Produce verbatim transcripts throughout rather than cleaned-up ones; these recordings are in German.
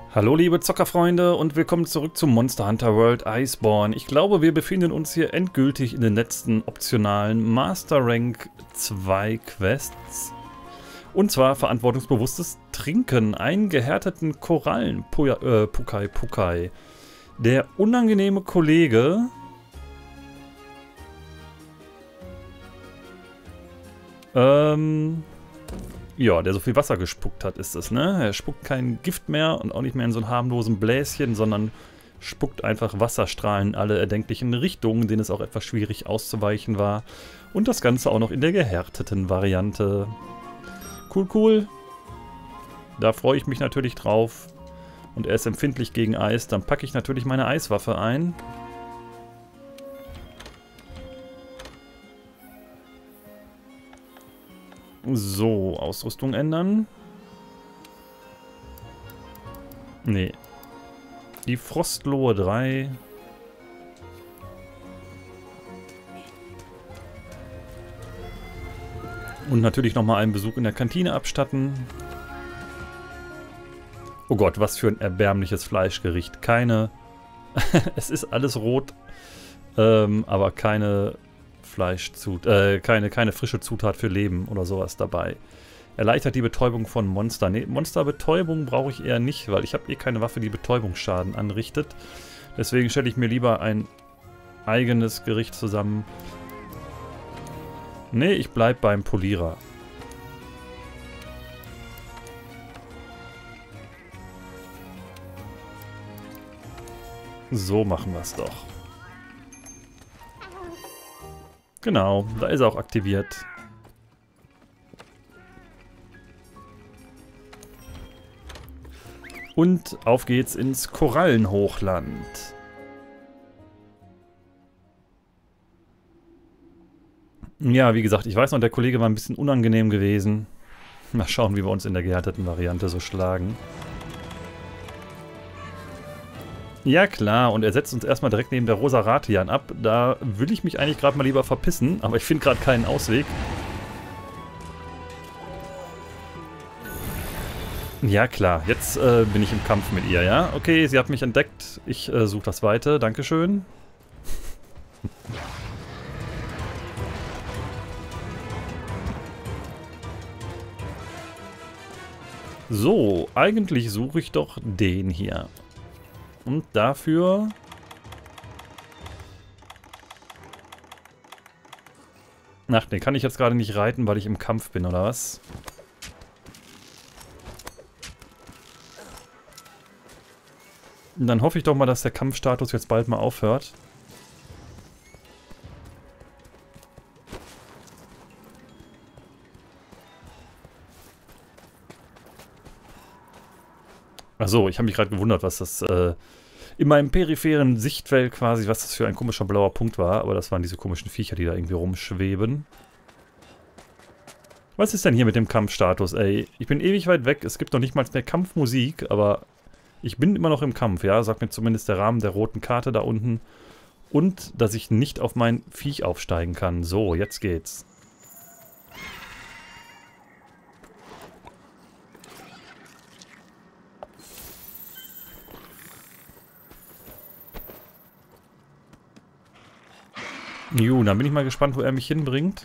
Hallo liebe Zockerfreunde und willkommen zurück zu Monster Hunter World Iceborne. Ich glaube, wir befinden uns hier endgültig in den letzten optionalen Master Rank zwei Quests. Und zwar verantwortungsbewusstes Trinken, einen gehärteten Korallen, Puya, äh, Pukai Pukai. Der unangenehme Kollege... Ähm... Ja, der so viel Wasser gespuckt hat, ist es, ne? Er spuckt kein Gift mehr und auch nicht mehr in so einem harmlosen Bläschen, sondern spuckt einfach Wasserstrahlen in alle erdenklichen Richtungen, denen es auch etwas schwierig auszuweichen war. Und das Ganze auch noch in der gehärteten Variante. Cool, cool. Da freue ich mich natürlich drauf. Und er ist empfindlich gegen Eis. Dann packe ich natürlich meine Eiswaffe ein. So, Ausrüstung ändern. Nee. Die Frostlohe drei. Und natürlich nochmal einen Besuch in der Kantine abstatten. Oh Gott, was für ein erbärmliches Fleischgericht. Keine... es ist alles rot, ähm, aber keine... Fleischzut äh, keine, keine frische Zutat für Leben oder sowas dabei. Erleichtert die Betäubung von Monster. Ne, Monsterbetäubung brauche ich eher nicht, weil ich habe eh keine Waffe, die Betäubungsschaden anrichtet. Deswegen stelle ich mir lieber ein eigenes Gericht zusammen. Ne, ich bleib beim Polierer. So machen wir es doch. Genau, da ist er auch aktiviert. Und auf geht's ins Korallenhochland. Ja, wie gesagt, ich weiß noch, der Kollege war ein bisschen unangenehm gewesen. Mal schauen, wie wir uns in der gehärteten Variante so schlagen. Ja klar, und er setzt uns erstmal direkt neben der Rosa Ratian ab. Da will ich mich eigentlich gerade mal lieber verpissen, aber ich finde gerade keinen Ausweg. Ja klar, jetzt äh, bin ich im Kampf mit ihr, ja? Okay, sie hat mich entdeckt. Ich äh, suche das Weite, dankeschön. So, eigentlich suche ich doch den hier. Und dafür... Ach, den kann ich jetzt gerade nicht reiten, weil ich im Kampf bin, oder was? Und dann hoffe ich doch mal, dass der Kampfstatus jetzt bald mal aufhört. Achso, ich habe mich gerade gewundert, was das äh, in meinem peripheren Sichtfeld quasi, was das für ein komischer blauer Punkt war. Aber das waren diese komischen Viecher, die da irgendwie rumschweben. Was ist denn hier mit dem Kampfstatus, ey? Ich bin ewig weit weg, es gibt noch nicht mal mehr Kampfmusik, aber ich bin immer noch im Kampf, ja? Sagt mir zumindest der Rahmen der roten Karte da unten. Und, dass ich nicht auf mein Viech aufsteigen kann. So, jetzt geht's. Jo, dann bin ich mal gespannt, wo er mich hinbringt.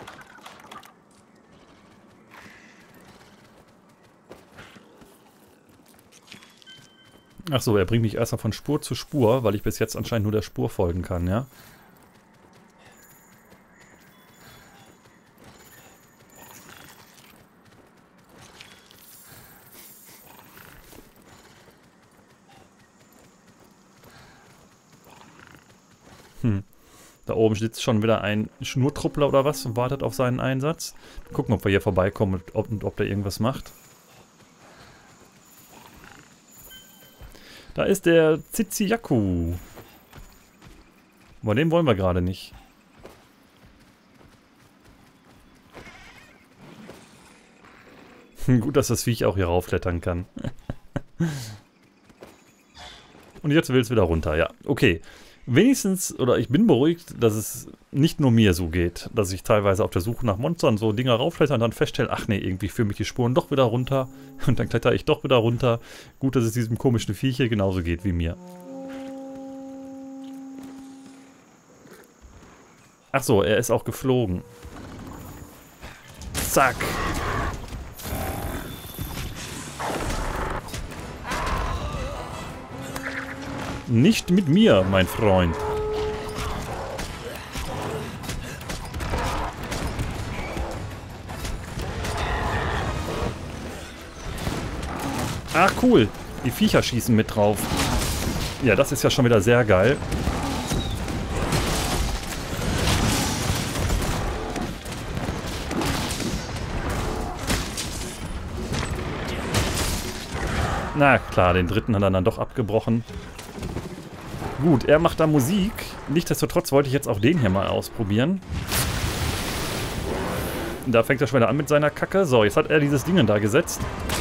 Ach so, er bringt mich erstmal von Spur zu Spur, weil ich bis jetzt anscheinend nur der Spur folgen kann, ja? Hm. Da oben sitzt schon wieder ein Schnurtruppler oder was und wartet auf seinen Einsatz. Gucken, ob wir hier vorbeikommen und ob, und ob der irgendwas macht. Da ist der Ziziyaku. Aber den wollen wir gerade nicht. Gut, dass das Viech auch hier raufklettern kann. Und jetzt will es wieder runter, ja. Okay. wenigstens, oder ich bin beruhigt, dass es nicht nur mir so geht, dass ich teilweise auf der Suche nach Monstern so Dinger raufkletter und dann feststelle, ach nee, irgendwie führen mich die Spuren doch wieder runter und dann kletter ich doch wieder runter. Gut, dass es diesem komischen Viech hier genauso geht wie mir. Ach so, er ist auch geflogen. Zack. Nicht mit mir, mein Freund. Ach cool, die Viecher schießen mit drauf. Ja, das ist ja schon wieder sehr geil. Na klar, den dritten hat er dann doch abgebrochen. Gut, er macht da Musik. Nichtsdestotrotz wollte ich jetzt auch den hier mal ausprobieren. Da fängt er schon wieder an mit seiner Kacke. So, jetzt hat er dieses Ding da gesetzt.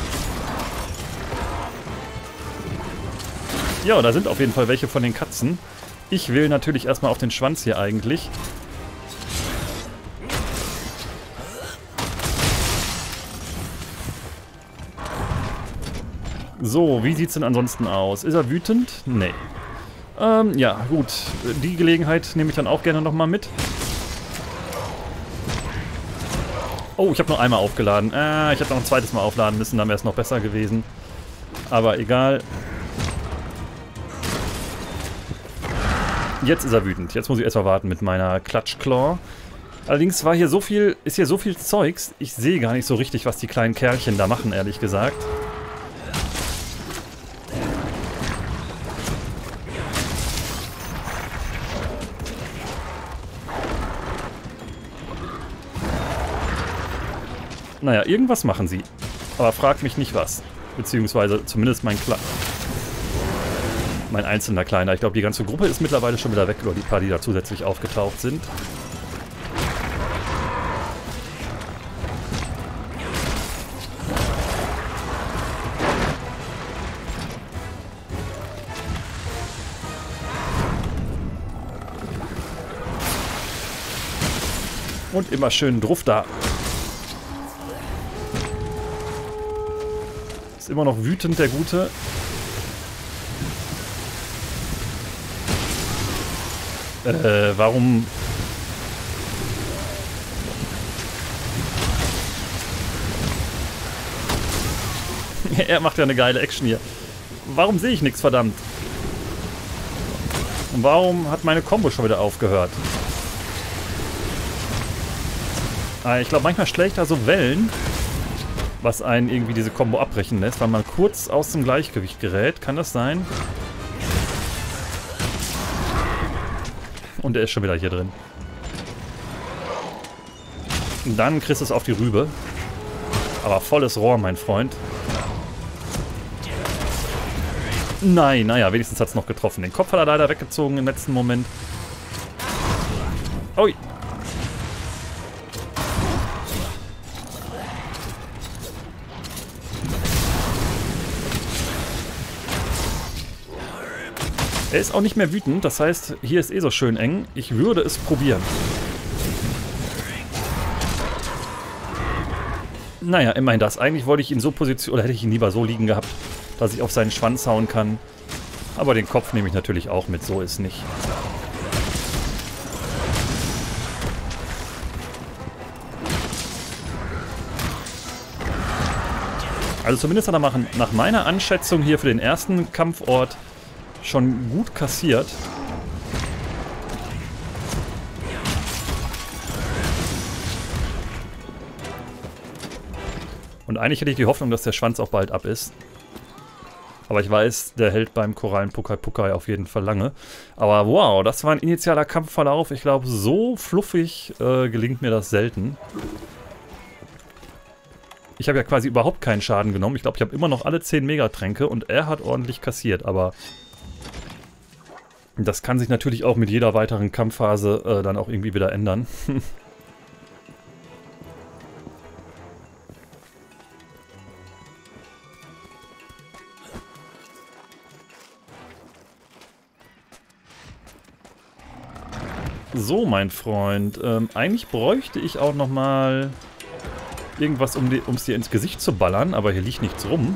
Ja, da sind auf jeden Fall welche von den Katzen. Ich will natürlich erstmal auf den Schwanz hier eigentlich. So, wie sieht's denn ansonsten aus? Ist er wütend? Nee. Ähm, ja, gut. Die Gelegenheit nehme ich dann auch gerne nochmal mit. Oh, ich habe nur einmal aufgeladen. Äh, ich hätte noch ein zweites Mal aufladen müssen, dann wäre es noch besser gewesen. Aber egal. Jetzt ist er wütend. Jetzt muss ich erstmal warten mit meiner Klatschklaw. Allerdings war hier so viel, ist hier so viel Zeugs. Ich sehe gar nicht so richtig, was die kleinen Kerlchen da machen, ehrlich gesagt. Naja, irgendwas machen sie. Aber frag mich nicht was. Beziehungsweise zumindest mein Kle mein einzelner Kleiner. Ich glaube, die ganze Gruppe ist mittlerweile schon wieder weg, oder die paar, die da zusätzlich aufgetaucht sind. Und immer schön drauf da. Ist immer noch wütend, der Gute. Äh, warum... Er macht ja eine geile Action hier. Warum sehe ich nichts, verdammt? Und warum hat meine Combo schon wieder aufgehört? Ah, ich glaube, manchmal schlägt er so Wellen, was einen irgendwie diese Combo abbrechen lässt, weil man kurz aus dem Gleichgewicht gerät. Kann das sein? Und er ist schon wieder hier drin. Und dann kriegst du es auf die Rübe. Aber volles Rohr, mein Freund. Nein, naja, wenigstens hat es noch getroffen. Den Kopf hat er leider weggezogen im letzten Moment. Ui. Er ist auch nicht mehr wütend, das heißt, hier ist eh so schön eng. Ich würde es probieren. Naja, immerhin das. Eigentlich wollte ich ihn so positionieren, oder hätte ich ihn lieber so liegen gehabt, dass ich auf seinen Schwanz hauen kann. Aber den Kopf nehme ich natürlich auch mit, so ist nicht. Also zumindest hat er nach meiner Anschätzung hier für den ersten Kampfort schon gut kassiert. Und eigentlich hätte ich die Hoffnung, dass der Schwanz auch bald ab ist. Aber ich weiß, der hält beim Korallen-Pukai-Pukai auf jeden Fall lange. Aber wow, das war ein initialer Kampfverlauf. Ich glaube, so fluffig äh, gelingt mir das selten. Ich habe ja quasi überhaupt keinen Schaden genommen. Ich glaube, ich habe immer noch alle zehn Megatränke und er hat ordentlich kassiert. Aber das kann sich natürlich auch mit jeder weiteren Kampfphase äh, dann auch irgendwie wieder ändern. So, mein Freund. Ähm, eigentlich bräuchte ich auch nochmal irgendwas, um es dir ins Gesicht zu ballern, aber hier liegt nichts rum.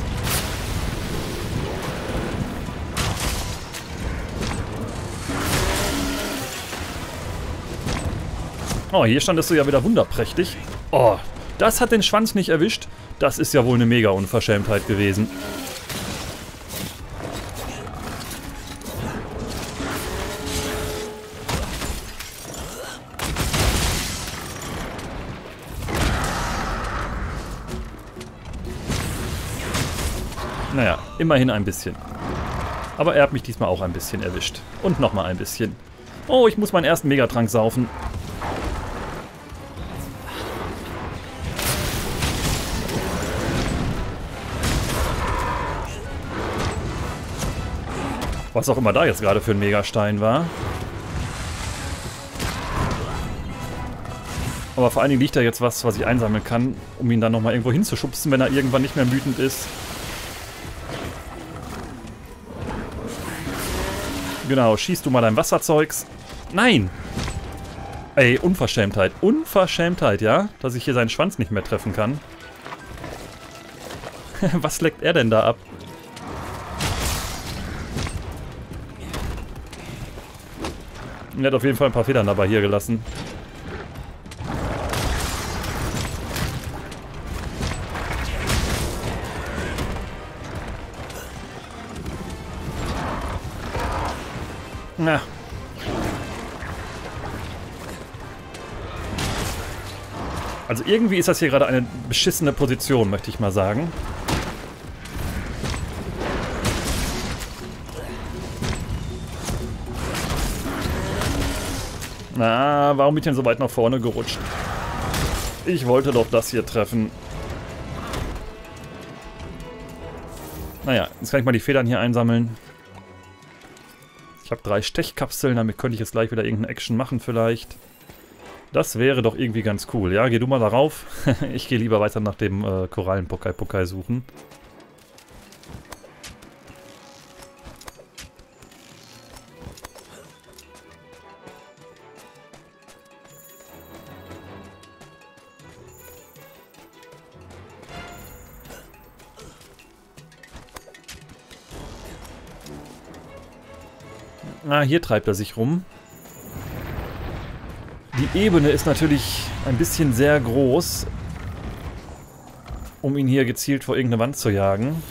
Oh, hier standest du ja wieder wunderprächtig. Oh, das hat den Schwanz nicht erwischt. Das ist ja wohl eine mega Unverschämtheit gewesen. Naja, immerhin ein bisschen. Aber er hat mich diesmal auch ein bisschen erwischt. Und nochmal ein bisschen. Oh, ich muss meinen ersten Megatrank saufen. Was auch immer da jetzt gerade für ein Megastein war. Aber vor allen Dingen liegt da jetzt was, was ich einsammeln kann, um ihn dann nochmal irgendwo hinzuschubsen, wenn er irgendwann nicht mehr wütend ist. Genau, schießt du mal dein Wasserzeugs. Nein! Ey, Unverschämtheit. Unverschämtheit, ja? Dass ich hier seinen Schwanz nicht mehr treffen kann. Was leckt er denn da ab? Er hat auf jeden Fall ein paar Federn dabei hier gelassen. Na. Also irgendwie ist das hier gerade eine beschissene Position, möchte ich mal sagen. Na, warum bin ich denn so weit nach vorne gerutscht? Ich wollte doch das hier treffen. Naja, jetzt kann ich mal die Federn hier einsammeln. Ich habe drei Stechkapseln, damit könnte ich jetzt gleich wieder irgendeine Action machen vielleicht. Das wäre doch irgendwie ganz cool. Ja, geh du mal darauf. Ich gehe lieber weiter nach dem äh, Korallen-Pokai-Pokai suchen. Ah, hier treibt er sich rum. Die Ebene ist natürlich ein bisschen sehr groß, um ihn hier gezielt vor irgendeine Wand zu jagen.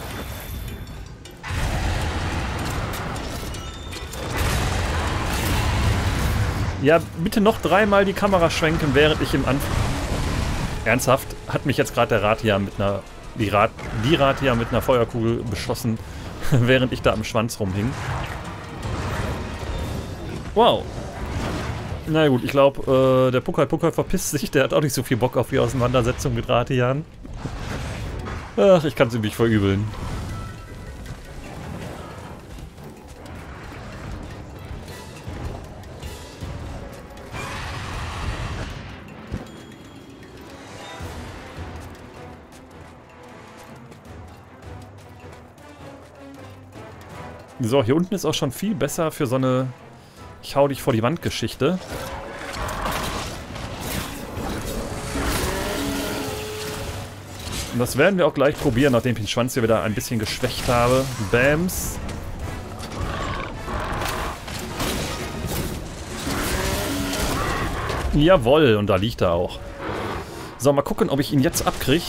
Ja, bitte noch dreimal die Kamera schwenken, während ich im Anfang... Ernsthaft, hat mich jetzt gerade der Ratia mit einer... Die, Rat, die Ratia mit einer Feuerkugel beschossen, während ich da am Schwanz rumhing. Wow. Na gut, ich glaube, äh, der Pokai Pokai verpisst sich. Der hat auch nicht so viel Bock auf die Auseinandersetzung mit Ratian. Ach, ich kann es ihm nicht verübeln. So, hier unten ist auch schon viel besser für so eine Ich hau dich vor die Wand Geschichte. Und das werden wir auch gleich probieren, nachdem ich den Schwanz hier wieder ein bisschen geschwächt habe. Bams. Jawohl, und da liegt er auch. So, mal gucken, ob ich ihn jetzt abkriege.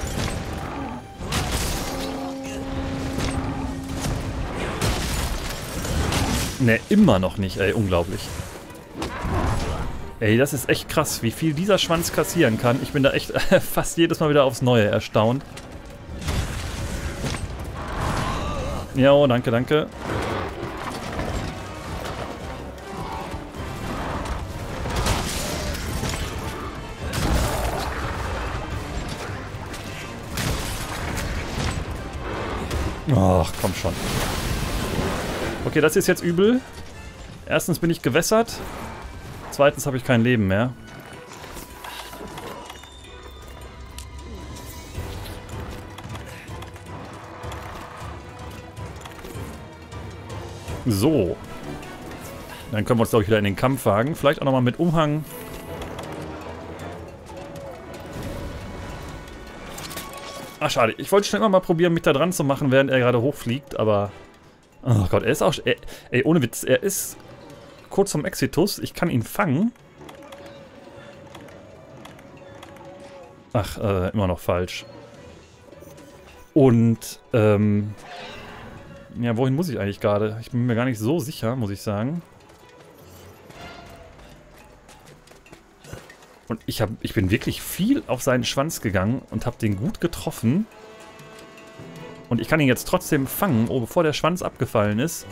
Ne, immer noch nicht, ey. Unglaublich. Ey, das ist echt krass, wie viel dieser Schwanz kassieren kann. Ich bin da echt fast jedes Mal wieder aufs Neue erstaunt. Ja, oh, danke, danke. Ach, komm schon. Okay, das ist jetzt übel. Erstens bin ich gewässert. Zweitens habe ich kein Leben mehr. So. Dann können wir uns, glaube ich, wieder in den Kampf wagen. Vielleicht auch nochmal mit Umhang. Ach, schade. Ich wollte schnell mal probieren, mich da dran zu machen, während er gerade hochfliegt, aber... Oh Gott, er ist auch... Ey, ey, ohne Witz, er ist kurz vom Exitus. Ich kann ihn fangen. Ach, äh, immer noch falsch. Und, ähm... ja, wohin muss ich eigentlich gerade? Ich bin mir gar nicht so sicher, muss ich sagen. Und ich, hab, ich bin wirklich viel auf seinen Schwanz gegangen und habe den gut getroffen. Und ich kann ihn jetzt trotzdem fangen, oh, bevor der Schwanz abgefallen ist.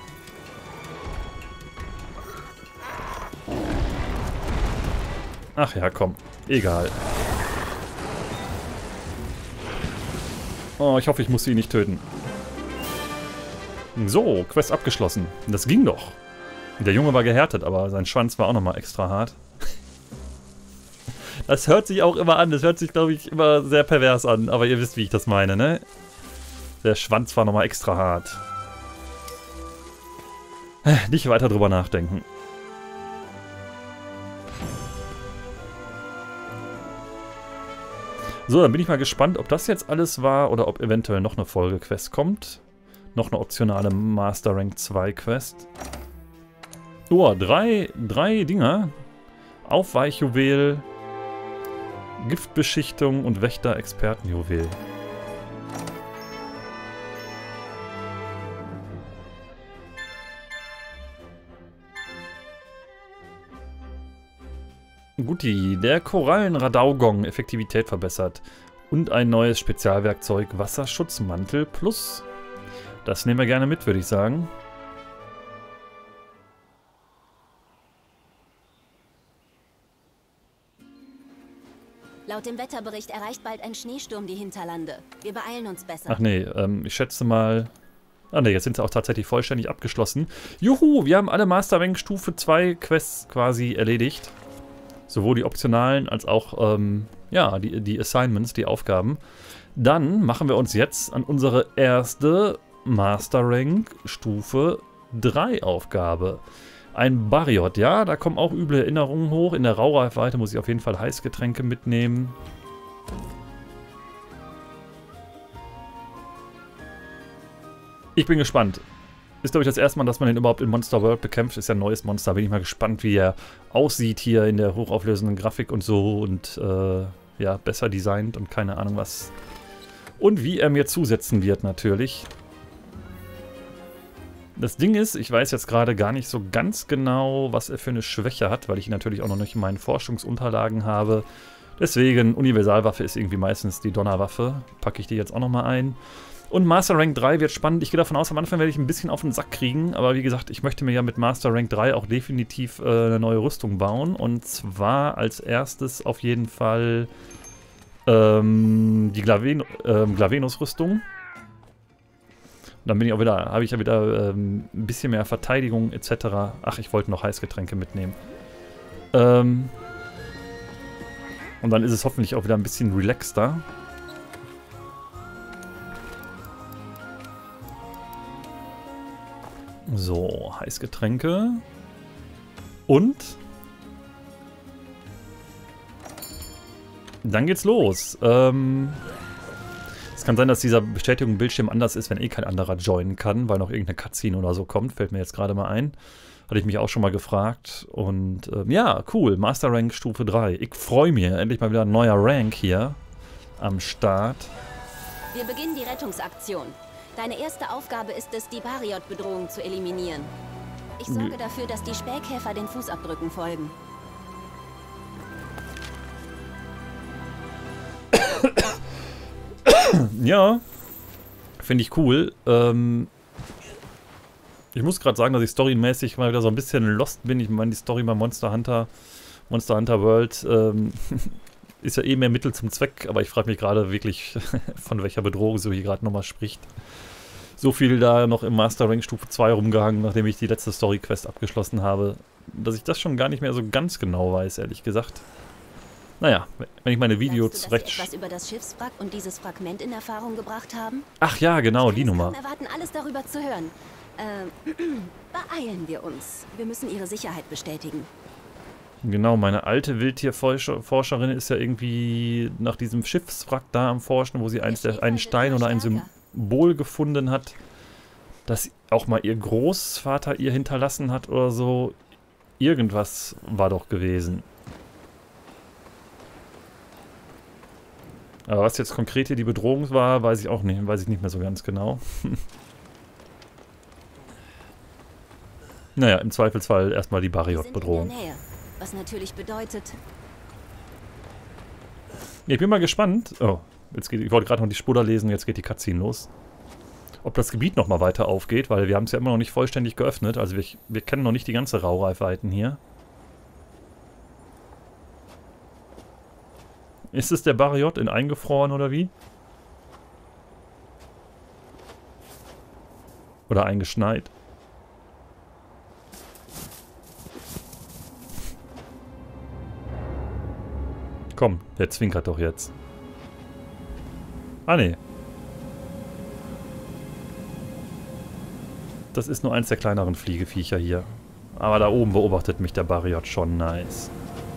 Ach ja, komm. Egal. Oh, ich hoffe, ich muss ihn nicht töten. So, Quest abgeschlossen. Das ging doch. Der Junge war gehärtet, aber sein Schwanz war auch nochmal extra hart. Das hört sich auch immer an. Das hört sich, glaube ich, immer sehr pervers an. Aber ihr wisst, wie ich das meine, ne? Der Schwanz war nochmal extra hart. Nicht weiter drüber nachdenken. So, dann bin ich mal gespannt, ob das jetzt alles war oder ob eventuell noch eine Folgequest kommt. Noch eine optionale Master Rank zwei Quest. Oh, drei, drei Dinger. Aufweichjuwel, Giftbeschichtung und Wächter-Expertenjuwel. Guti, der Korallenradaugong, Effektivität verbessert. Und ein neues Spezialwerkzeug, Wasserschutzmantel plus. Das nehmen wir gerne mit, würde ich sagen. Laut dem Wetterbericht erreicht bald ein Schneesturm die Hinterlande. Wir beeilen uns besser. Ach nee, ähm, ich schätze mal... Ah ne, jetzt sind sie auch tatsächlich vollständig abgeschlossen. Juhu, wir haben alle Master Rank Stufe zwei Quests quasi erledigt. Sowohl die optionalen als auch, ähm, ja, die, die Assignments, die Aufgaben. Dann machen wir uns jetzt an unsere erste Master Rank Stufe drei Aufgabe. Ein Bariot, ja, da kommen auch üble Erinnerungen hoch. In der Raureifweite muss ich auf jeden Fall Heißgetränke mitnehmen. Ich bin gespannt. Ist, glaube ich, das erste Mal, dass man den überhaupt in Monster World bekämpft. Ist ja ein neues Monster. Bin ich mal gespannt, wie er aussieht hier in der hochauflösenden Grafik und so. Und, äh, ja, besser designt und keine Ahnung was. Und wie er mir zusetzen wird, natürlich. Das Ding ist, ich weiß jetzt gerade gar nicht so ganz genau, was er für eine Schwäche hat, weil ich ihn natürlich auch noch nicht in meinen Forschungsunterlagen habe. Deswegen, Universalwaffe ist irgendwie meistens die Donnerwaffe. Packe ich die jetzt auch nochmal ein. Und Master Rank drei wird spannend. Ich gehe davon aus, am Anfang werde ich ein bisschen auf den Sack kriegen. Aber wie gesagt, ich möchte mir ja mit Master Rank drei auch definitiv äh, eine neue Rüstung bauen. Und zwar als erstes auf jeden Fall ähm, die Glaven ähm, Glavenus-Rüstung. Dann bin ich auch wieder, habe ich ja wieder ähm, ein bisschen mehr Verteidigung et cetera. Ach, ich wollte noch Heißgetränke mitnehmen. Ähm, und dann ist es hoffentlich auch wieder ein bisschen relaxter. So, Heißgetränke. Und dann geht's los. Ähm, es kann sein, dass dieser Bestätigung-Bildschirm anders ist, wenn eh kein anderer joinen kann, weil noch irgendeine Cutscene oder so kommt. Fällt mir jetzt gerade mal ein. Hatte ich mich auch schon mal gefragt. Und ähm, ja, cool. Master Rank Stufe drei. Ich freue mich. Endlich mal wieder ein neuer Rank hier am Start. Wir beginnen die Rettungsaktion. Deine erste Aufgabe ist es, die Bariot-Bedrohung zu eliminieren. Ich sorge dafür, dass die Spähkäfer den Fußabdrücken folgen. Ja, finde ich cool. Ähm, ich muss gerade sagen, dass ich storymäßig mal wieder so ein bisschen lost bin. Ich meine, die Story bei Monster Hunter, Monster Hunter World ähm, ist ja eh mehr Mittel zum Zweck, aber ich frage mich gerade wirklich, von welcher Bedrohung so hier gerade nochmal spricht. So viel da noch im Master Rank Stufe zwei rumgehangen, nachdem ich die letzte Story-Quest abgeschlossen habe, dass ich das schon gar nicht mehr so ganz genau weiß, ehrlich gesagt. Naja, wenn ich meine Videos zurecht... Glaubst du, dass wir etwas über das Schiffswrack und dieses Fragment in Erfahrung gebracht haben? Ach ja, genau, die Nummer. Wir erwarten alles darüber zu hören. Ähm, beeilen wir uns. Wir müssen ihre Sicherheit bestätigen. Genau, meine alte Wildtierforscherin ist ja irgendwie nach diesem Schiffswrack da am Forschen, wo sie eins der, einen Stein oder ein Symbol gefunden hat, das auch mal ihr Großvater ihr hinterlassen hat oder so. Irgendwas war doch gewesen. Aber was jetzt konkret hier die Bedrohung war, weiß ich auch nicht, weiß ich nicht mehr so ganz genau. Naja, im Zweifelsfall erstmal die Bariot-Bedrohung. Was natürlich bedeutet... Ich bin mal gespannt. Oh, jetzt geht, ich wollte gerade noch die Spur da lesen, jetzt geht die Cutscene los. Ob das Gebiet nochmal weiter aufgeht, weil wir haben es ja immer noch nicht vollständig geöffnet. Also wir, wir kennen noch nicht die ganze Raureifweiten hier. Ist es der Bariot in eingefroren oder wie? Oder eingeschneit? Komm, der zwinkert doch jetzt. Ah, nee. Das ist nur eins der kleineren Fliegeviecher hier. Aber da oben beobachtet mich der Bariot schon nice.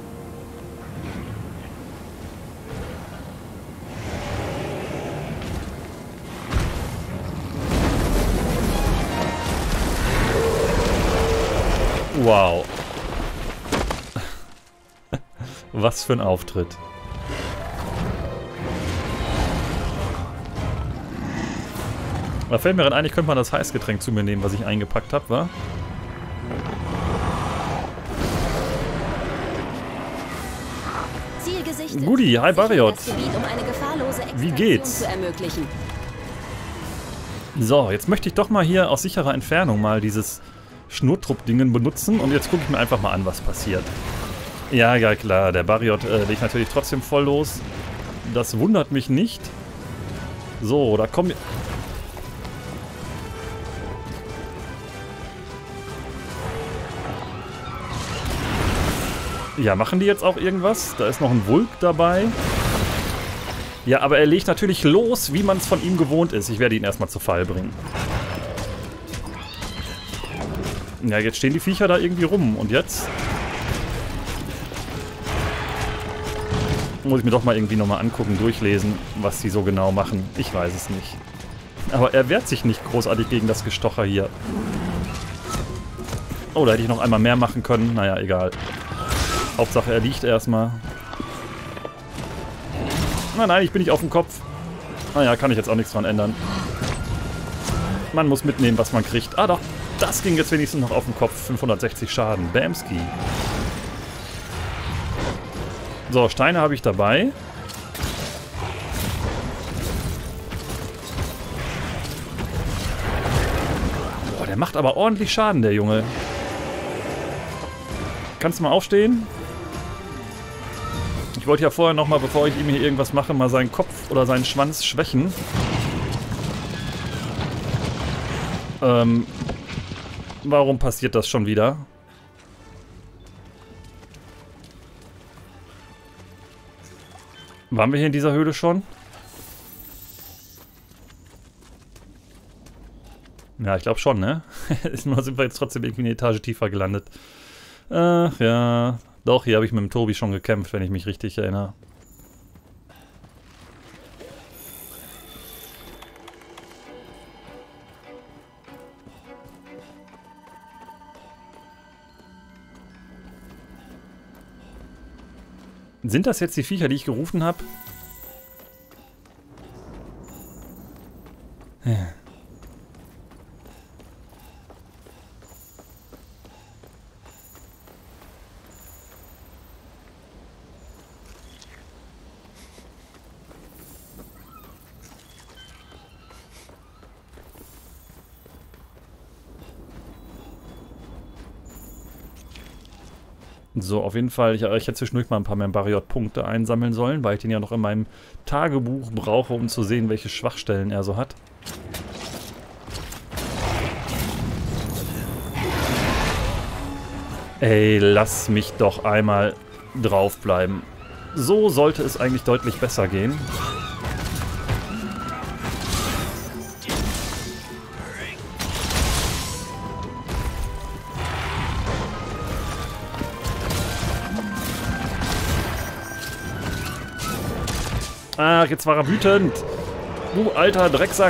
Wow. Was für ein Auftritt. Da fällt mir gerade ein, ich könnte mal das Heißgetränk zu mir nehmen, was ich eingepackt habe, wa? Ziel gesichtet. Guti, hi Bariot. Das Gebiet, um eine gefahrlose Wie geht's? Zu ermöglichen. So, jetzt möchte ich doch mal hier aus sicherer Entfernung mal dieses Schnurtrupp-Dingen benutzen und jetzt gucke ich mir einfach mal an, was passiert. Ja, ja klar, der Bariot äh, legt natürlich trotzdem voll los. Das wundert mich nicht. So, da kommen... Ja, machen die jetzt auch irgendwas? Da ist noch ein Wulk dabei. Ja, aber er legt natürlich los, wie man es von ihm gewohnt ist. Ich werde ihn erstmal zu Fall bringen. Ja, jetzt stehen die Viecher da irgendwie rum. Und jetzt? Muss ich mir doch mal irgendwie nochmal angucken, durchlesen, was die so genau machen. Ich weiß es nicht. Aber er wehrt sich nicht großartig gegen das Gestocher hier. Oh, da hätte ich noch einmal mehr machen können. Naja, egal. Hauptsache, er liegt erstmal. Nein, nein, ich bin nicht auf dem Kopf. Naja, kann ich jetzt auch nichts dran ändern. Man muss mitnehmen, was man kriegt. Ah doch, das ging jetzt wenigstens noch auf den Kopf. fünfhundertsechzig Schaden. Bamski. So, Steine habe ich dabei. Boah, der macht aber ordentlich Schaden, der Junge. Kannst du mal aufstehen? Ich wollte ja vorher nochmal, bevor ich ihm hier irgendwas mache, mal seinen Kopf oder seinen Schwanz schwächen. Ähm, warum passiert das schon wieder? Waren wir hier in dieser Höhle schon? Ja, ich glaube schon, ne? Nur sind wir jetzt trotzdem irgendwie eine Etage tiefer gelandet. Ach ja, doch, hier habe ich mit dem Tobi schon gekämpft, wenn ich mich richtig erinnere. Sind das jetzt die Viecher, die ich gerufen habe? Ja. So, auf jeden Fall, ich, ich hätte zwischendurch mal ein paar mehr Bariot-Punkte einsammeln sollen, weil ich den ja noch in meinem Tagebuch brauche, um zu sehen, welche Schwachstellen er so hat. Ey, lass mich doch einmal draufbleiben. So sollte es eigentlich deutlich besser gehen. Ach, jetzt war er wütend. Du alter Drecksack.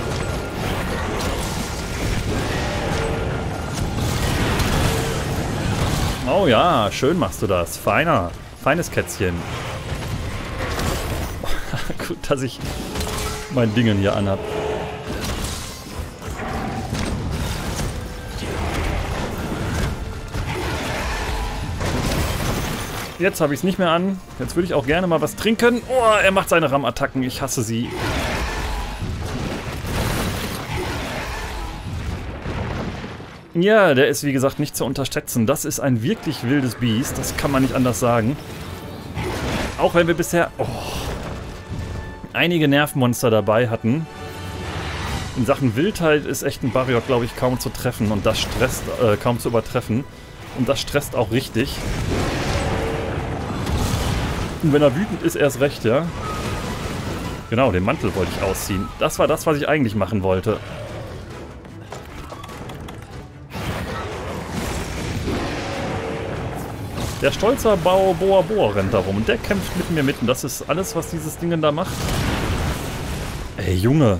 Oh ja, schön machst du das. Feiner. Feines Kätzchen. Gut, dass ich mein Dingen hier anhab. Jetzt habe ich es nicht mehr an. Jetzt würde ich auch gerne mal was trinken. Oh, er macht seine Ram-Attacken. Ich hasse sie. Ja, der ist wie gesagt nicht zu unterschätzen. Das ist ein wirklich wildes Biest. Das kann man nicht anders sagen. Auch wenn wir bisher oh, einige Nervmonster dabei hatten. In Sachen Wildheit ist echt ein Bariot, glaube ich, kaum zu treffen. Und das stresst, äh, kaum zu übertreffen. Und das stresst auch richtig. Und wenn er wütend ist, erst recht, ja. Genau, den Mantel wollte ich ausziehen. Das war das, was ich eigentlich machen wollte. Der stolzer Bau Boa Boa rennt da rum und der kämpft mit mir mit. Und das ist alles, was dieses Ding da macht. Ey, Junge.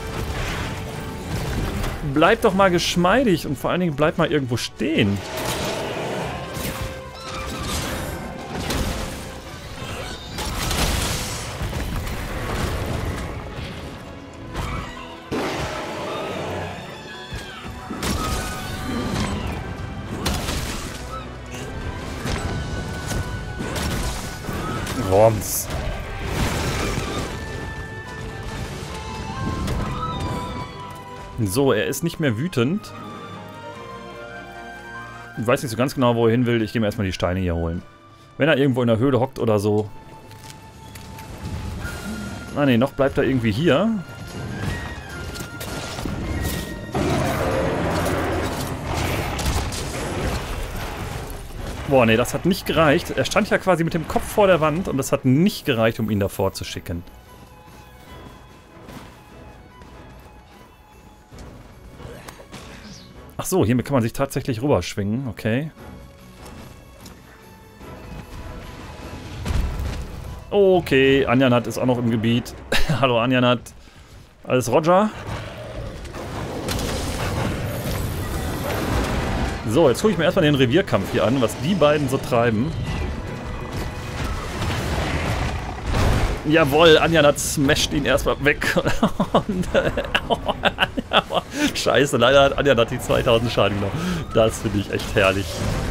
Bleib doch mal geschmeidig und vor allen Dingen bleib mal irgendwo stehen. Roms. So, er ist nicht mehr wütend. Ich weiß nicht so ganz genau, wo er hin will. Ich gehe mir erstmal die Steine hier holen. Wenn er irgendwo in der Höhle hockt oder so. Ah ne, noch bleibt er irgendwie hier. Boah, nee, das hat nicht gereicht. Er stand ja quasi mit dem Kopf vor der Wand und das hat nicht gereicht, um ihn davor zu schicken. Ach so, hiermit kann man sich tatsächlich rüberschwingen, okay. Okay, Anjanat ist auch noch im Gebiet. Hallo Anjanat. Alles Roger? So, jetzt gucke ich mir erstmal den Revierkampf hier an, was die beiden so treiben. Jawohl, Anjanat smasht ihn erstmal weg. Und, äh, Scheiße, leider hat Anjanat die zweitausend Schaden genommen. Das finde ich echt herrlich.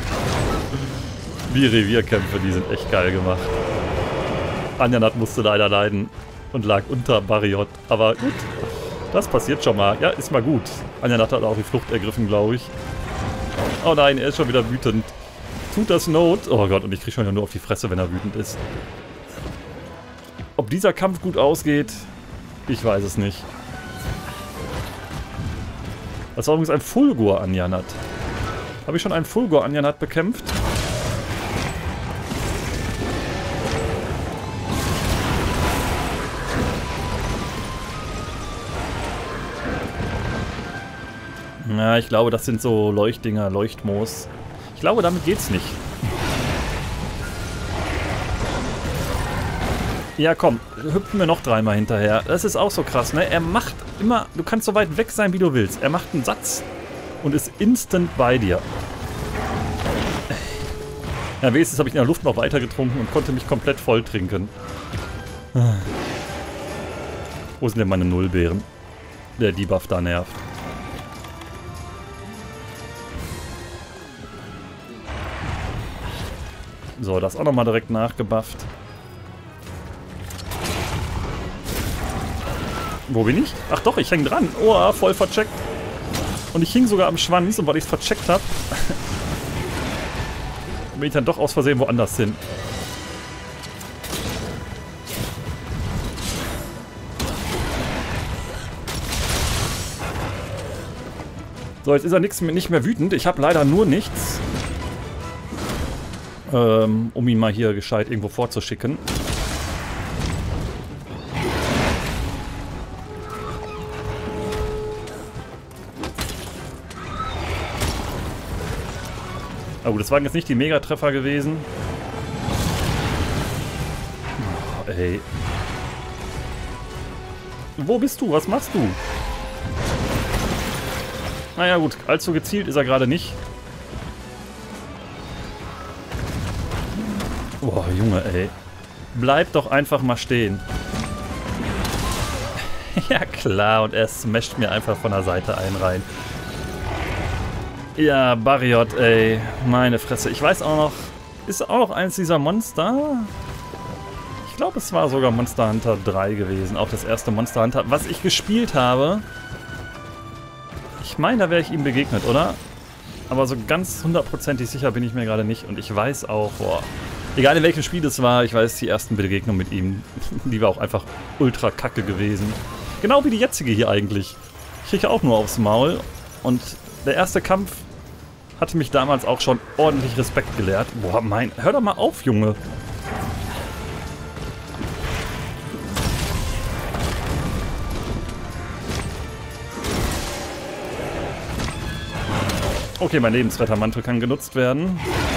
Die Revierkämpfe, die sind echt geil gemacht. Anjanat musste leider leiden und lag unter Bariot. Aber gut, das passiert schon mal. Ja, ist mal gut. Anjanat hat auch die Flucht ergriffen, glaube ich. Oh nein, er ist schon wieder wütend. Tut das Not? Oh Gott, und ich kriege schon nur auf die Fresse, wenn er wütend ist. Ob dieser Kampf gut ausgeht, ich weiß es nicht. Das war übrigens ein Fulgur Anjanat. Habe ich schon einen Fulgur Anjanat bekämpft? Ja, ich glaube, das sind so Leuchtdinger, Leuchtmoos. Ich glaube, damit geht's nicht. Ja, komm, hüpfen wir noch dreimal hinterher. Das ist auch so krass, ne? Er macht immer, du kannst so weit weg sein, wie du willst. Er macht einen Satz und ist instant bei dir. Ja, wenigstens habe ich in der Luft noch weiter getrunken und konnte mich komplett voll trinken. Wo sind denn meine Nullbeeren? Der Debuff da nervt. So, das auch nochmal direkt nachgebufft. Wo bin ich? Ach doch, ich hänge dran. Oh, voll vercheckt. Und ich hing sogar am Schwanz und weil ich es vercheckt habe, bin ich dann doch aus Versehen woanders hin. So, jetzt ist er nix, nicht mehr wütend. Ich habe leider nur nichts, ähm, um ihn mal hier gescheit irgendwo vorzuschicken. Oh, das waren jetzt nicht die Megatreffer gewesen. Oh, ey. Wo bist du? Was machst du? Naja gut, allzu gezielt ist er gerade nicht. Boah, Junge, ey. Bleib doch einfach mal stehen. Ja klar, und er smasht mir einfach von der Seite einen rein. Ja, Bariot, ey. Meine Fresse. Ich weiß auch noch... Ist auch noch eins dieser Monster? Ich glaube, es war sogar Monster Hunter drei gewesen. Auch das erste Monster Hunter, was ich gespielt habe. Ich meine, da wäre ich ihm begegnet, oder? Aber so ganz hundertprozentig sicher bin ich mir gerade nicht. Und ich weiß auch, boah, egal in welchem Spiel es war, ich weiß, die ersten Begegnungen mit ihm, die war auch einfach ultra kacke gewesen. Genau wie die jetzige hier eigentlich. Ich kriege auch nur aufs Maul. Und der erste Kampf hatte mich damals auch schon ordentlich Respekt gelehrt. Boah, mein... Hör doch mal auf, Junge. Okay, mein Lebensrettermantel kann genutzt werden.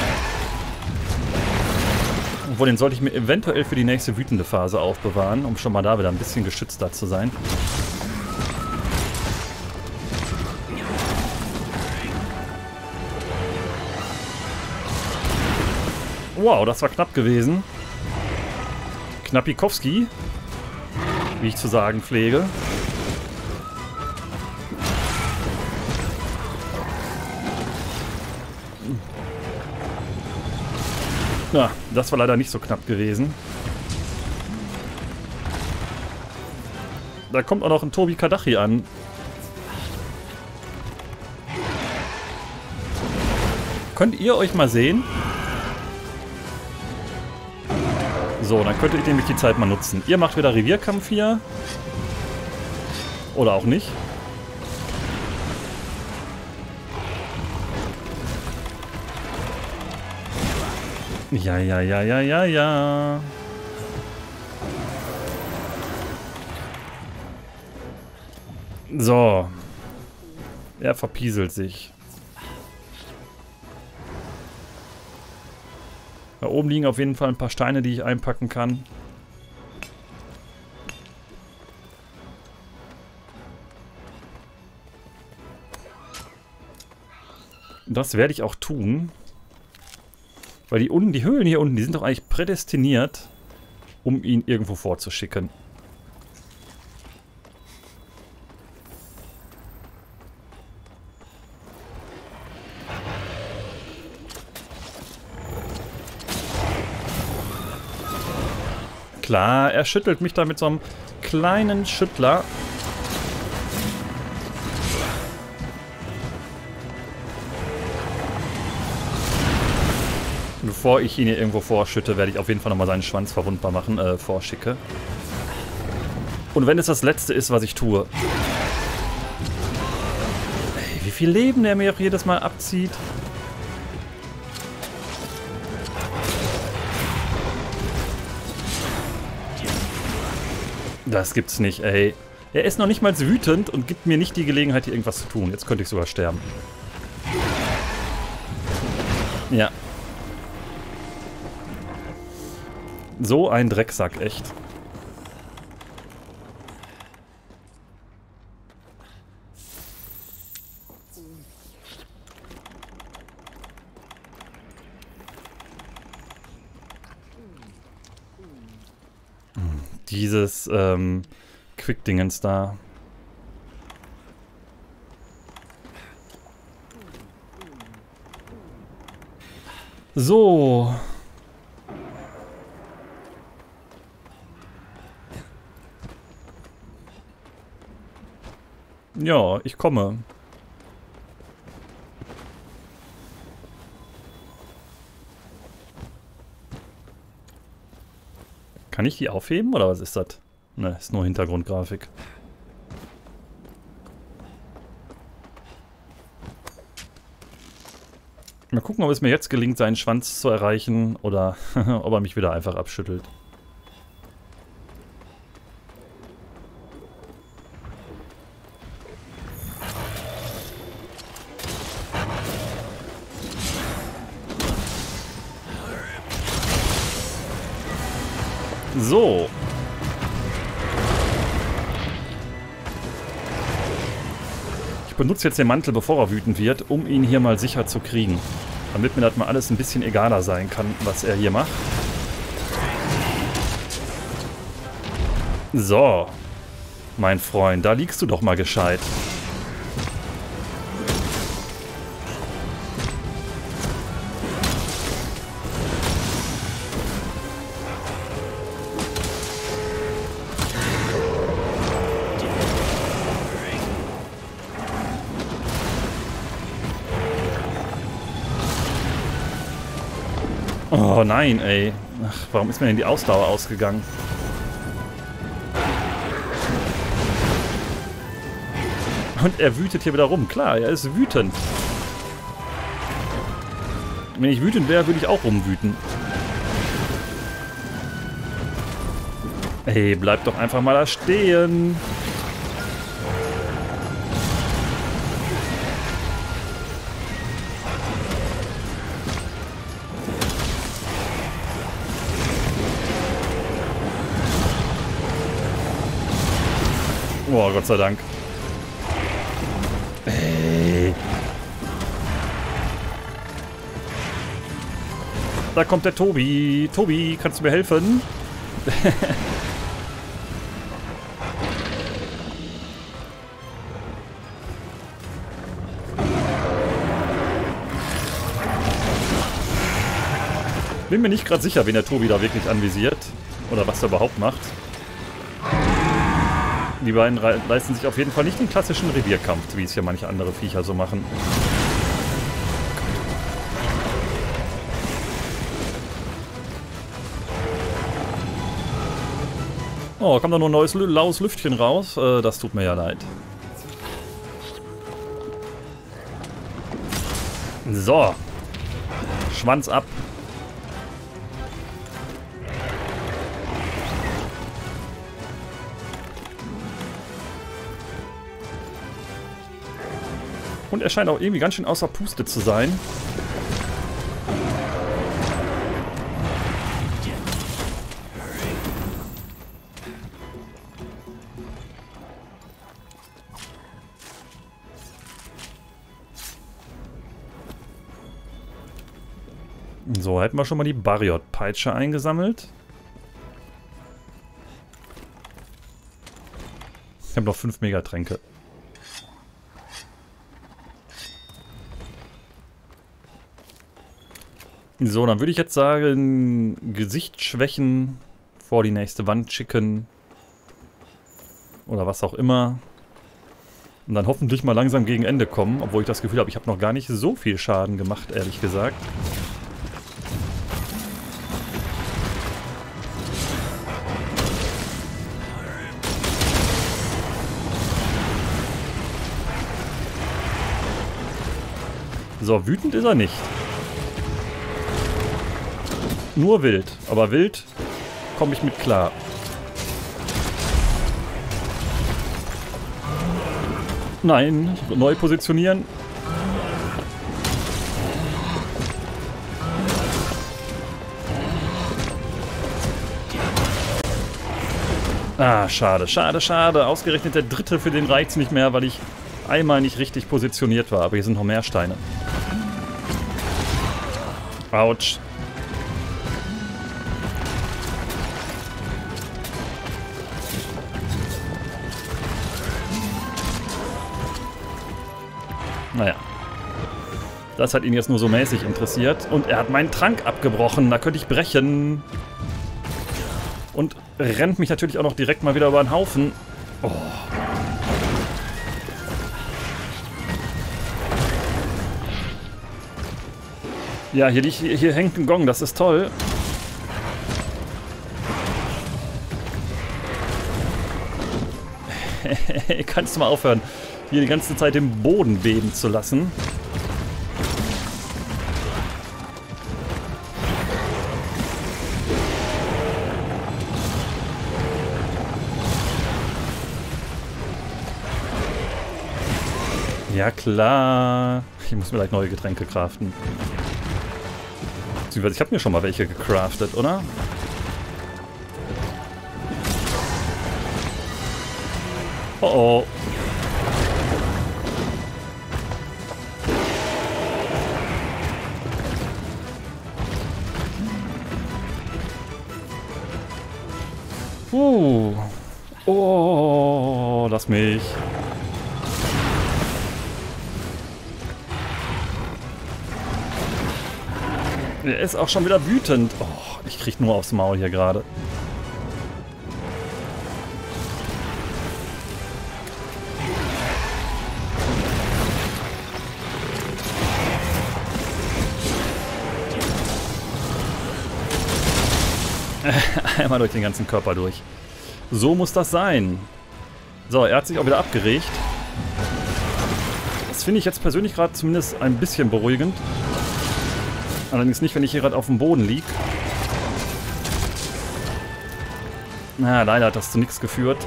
Obwohl, den sollte ich mir eventuell für die nächste wütende Phase aufbewahren, um schon mal da wieder ein bisschen geschützter zu sein. Wow, das war knapp gewesen. Knappikowski, wie ich zu sagen pflege. Ja, das war leider nicht so knapp gewesen. Da kommt auch noch ein Tobi Kadachi an. Könnt ihr euch mal sehen? So, dann könnte ich nämlich die Zeit mal nutzen. Ihr macht wieder Revierkampf hier. Oder auch nicht. Ja, ja, ja, ja, ja, ja. So. Er verpieselt sich. Da oben liegen auf jeden Fall ein paar Steine, die ich einpacken kann. Das werde ich auch tun. Weil die, unten, die Höhlen hier unten, die sind doch eigentlich prädestiniert, um ihn irgendwo vorzuschicken. Klar, er schüttelt mich da mit so einem kleinen Schüttler. Bevor ich ihn hier irgendwo vorschütte, werde ich auf jeden Fall nochmal seinen Schwanz verwundbar machen, äh, vorschicke. Und wenn es das Letzte ist, was ich tue. Ey, wie viel Leben der mir auch jedes Mal abzieht. Das gibt's nicht, ey. Er ist noch nicht mal wütend und gibt mir nicht die Gelegenheit, hier irgendwas zu tun. Jetzt könnte ich sogar sterben. Ja. So ein Drecksack, echt. Dieses ähm, Quick-Dingens da. So. Ja, ich komme. Kann ich die aufheben oder was ist das? Ne, ist nur Hintergrundgrafik. Mal gucken, ob es mir jetzt gelingt, seinen Schwanz zu erreichen oder ob er mich wieder einfach abschüttelt. So. benutze jetzt den Mantel, bevor er wütend wird, um ihn hier mal sicher zu kriegen. Damit mir das mal alles ein bisschen egaler sein kann, was er hier macht. So, mein Freund, da liegst du doch mal gescheit. Oh nein, ey. Ach, warum ist mir denn die Ausdauer ausgegangen? Und er wütet hier wieder rum. Klar, er ist wütend. Wenn ich wütend wäre, würde ich auch rumwüten. Ey, bleib doch einfach mal da stehen. Oh, Gott sei Dank. Ey. Da kommt der Tobi. Tobi, kannst du mir helfen? Bin mir nicht gerade sicher, wen der Tobi da wirklich anvisiert. Oder was er überhaupt macht. Die beiden leisten sich auf jeden Fall nicht den klassischen Revierkampf, wie es hier manche andere Viecher so machen. Oh, kommt da nur ein neues laues Lüftchen raus? Äh, das tut mir ja leid. So. Schwanz ab. Und er scheint auch irgendwie ganz schön außer Puste zu sein. So, hätten wir schon mal die Bariot-Peitsche eingesammelt. Ich habe noch fünf Megatränke. So, dann würde ich jetzt sagen, Gesicht schwächen, vor die nächste Wand schicken oder was auch immer. Und dann hoffentlich mal langsam gegen Ende kommen, obwohl ich das Gefühl habe, ich habe noch gar nicht so viel Schaden gemacht, ehrlich gesagt. So, wütend ist er nicht. Nur wild. Aber wild komme ich mit klar. Nein, neu positionieren. Ah, schade, schade, schade. Ausgerechnet der dritte, für den reicht's nicht mehr, weil ich einmal nicht richtig positioniert war. Aber hier sind noch mehr Steine. Autsch. Naja. Das hat ihn jetzt nur so mäßig interessiert. Und er hat meinen Trank abgebrochen. Da könnte ich brechen. Und rennt mich natürlich auch noch direkt mal wieder über den Haufen. Oh. Ja, hier, liegt, hier hängt ein Gong. Das ist toll. Kannst du mal aufhören, hier die ganze Zeit den Boden beben zu lassen? Ja klar. Ich muss mir gleich neue Getränke craften. Beziehungsweise ich habe mir schon mal welche gecraftet, oder? Oh oh. Puh. Oh, lass mich. Er ist auch schon wieder wütend. Oh, ich krieg nur aufs Maul hier gerade. Einmal durch den ganzen Körper durch. So muss das sein. So, er hat sich auch wieder abgeregt. Das finde ich jetzt persönlich gerade zumindest ein bisschen beruhigend. Allerdings nicht, wenn ich hier gerade auf dem Boden liege. Na, leider hat das zu nichts geführt.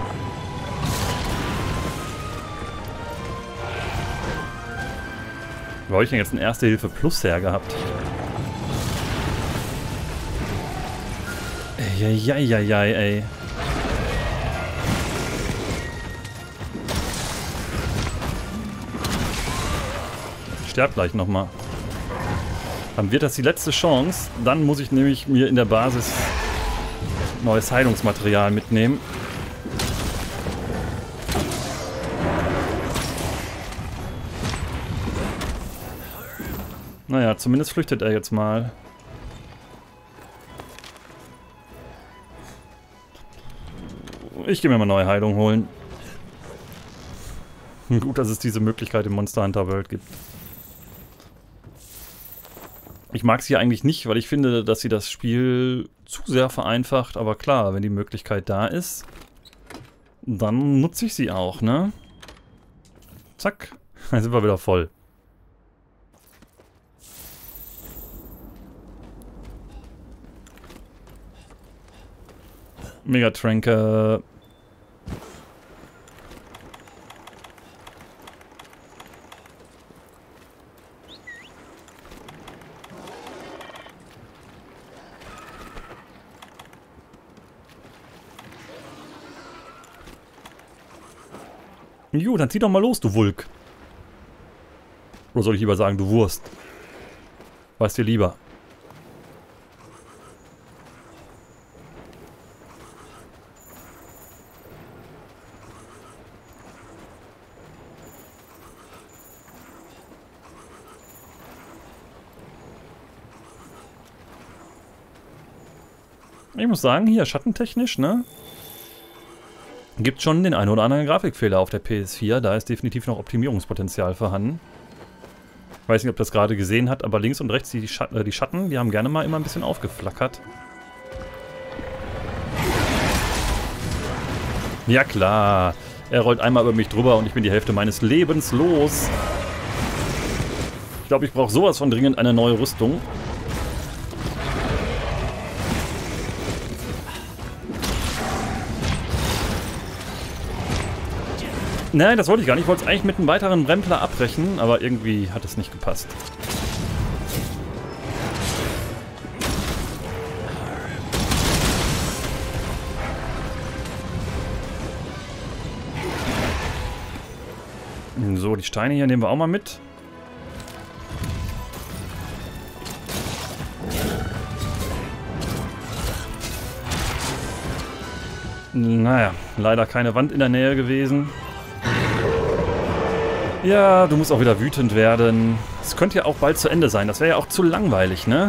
Wo habe ich denn jetzt ein Erste Hilfe Plus her gehabt? Eieieiei, ey. Sterb gleich nochmal. Dann wird das die letzte Chance. Dann muss ich nämlich mir in der Basis neues Heilungsmaterial mitnehmen. Naja, zumindest flüchtet er jetzt mal. Ich gehe mir mal neue Heilung holen. Gut, dass es diese Möglichkeit im Monster Hunter World gibt. Ich mag sie eigentlich nicht, weil ich finde, dass sie das Spiel zu sehr vereinfacht. Aber klar, wenn die Möglichkeit da ist, dann nutze ich sie auch, ne? Zack, dann sind wir wieder voll. Megatränke. Jo, dann zieh doch mal los, du Wulk. Oder soll ich lieber sagen, du Wurst? Was dir lieber? Ich muss sagen, hier schattentechnisch, ne? Gibt schon den einen oder anderen Grafikfehler auf der P S vier. Da ist definitiv noch Optimierungspotenzial vorhanden. Ich weiß nicht, ob das gerade gesehen hat, aber links und rechts die, Schat äh, die Schatten, die haben gerne mal immer ein bisschen aufgeflackert. Ja klar, er rollt einmal über mich drüber und ich bin die Hälfte meines Lebens los. Ich glaube, ich brauche sowas von dringend eine neue Rüstung. Nein, das wollte ich gar nicht. Ich wollte es eigentlich mit einem weiteren Brempler abbrechen, aber irgendwie hat es nicht gepasst. So, die Steine hier nehmen wir auch mal mit. Naja, leider keine Wand in der Nähe gewesen. Ja, du musst auch wieder wütend werden. Es könnte ja auch bald zu Ende sein. Das wäre ja auch zu langweilig, ne?